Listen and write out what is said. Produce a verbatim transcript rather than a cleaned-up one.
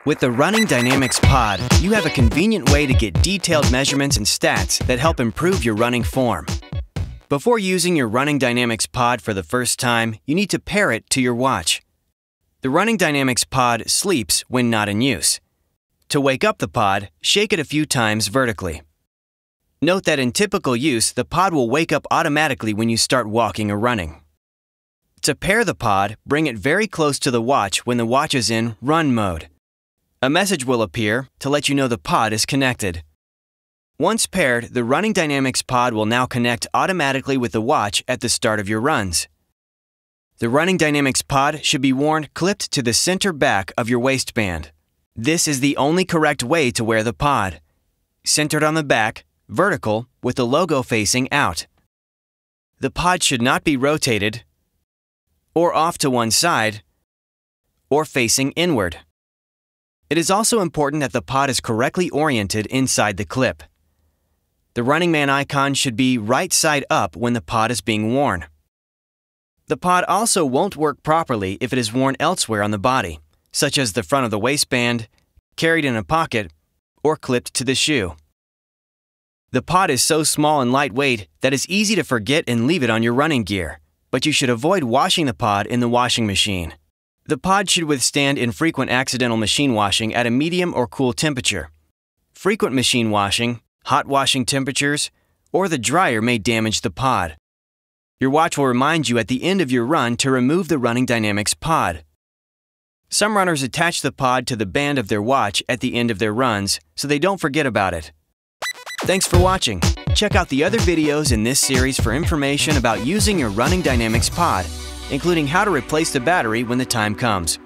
With the Running Dynamics Pod, you have a convenient way to get detailed measurements and stats that help improve your running form. Before using your Running Dynamics Pod for the first time, you need to pair it to your watch. The Running Dynamics Pod sleeps when not in use. To wake up the pod, shake it a few times vertically. Note that in typical use, the pod will wake up automatically when you start walking or running. To pair the pod, bring it very close to the watch when the watch is in run mode. A message will appear to let you know the pod is connected. Once paired, the Running Dynamics Pod will now connect automatically with the watch at the start of your runs. The Running Dynamics Pod should be worn clipped to the center back of your waistband. This is the only correct way to wear the pod. Centered on the back, vertical, with the logo facing out. The pod should not be rotated, or off to one side, or facing inward. It is also important that the pod is correctly oriented inside the clip. The Running Man icon should be right side up when the pod is being worn. The pod also won't work properly if it is worn elsewhere on the body, such as the front of the waistband, carried in a pocket, or clipped to the shoe. The pod is so small and lightweight that it's easy to forget and leave it on your running gear, but you should avoid washing the pod in the washing machine. The pod should withstand infrequent accidental machine washing at a medium or cool temperature. Frequent machine washing, hot washing temperatures, or the dryer may damage the pod. Your watch will remind you at the end of your run to remove the Running Dynamics Pod. Some runners attach the pod to the band of their watch at the end of their runs so they don't forget about it. Thanks for watching. Check out the other videos in this series for information about using your Running Dynamics Pod, including how to replace the battery when the time comes.